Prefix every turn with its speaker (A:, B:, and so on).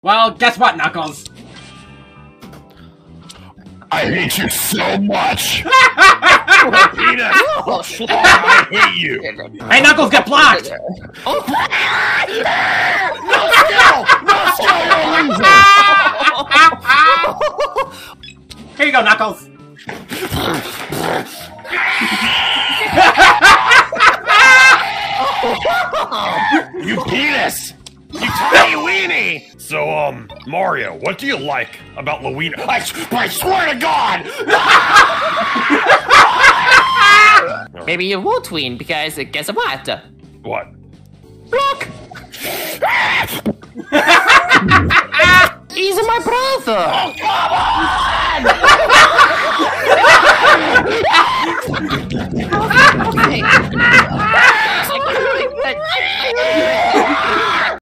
A: Well, guess what, Knuckles?
B: I hate you so much!
C: Peanut! I hate you!
A: Hey, Knuckles, get blocked!
C: No skill!
A: Here you go, Knuckles.
C: You penis! You tiny weenie! So, Mario, what do you like about Luigi? I swear to God!
D: Maybe you won't win because guess what?
C: What?
D: Look! He's my brother!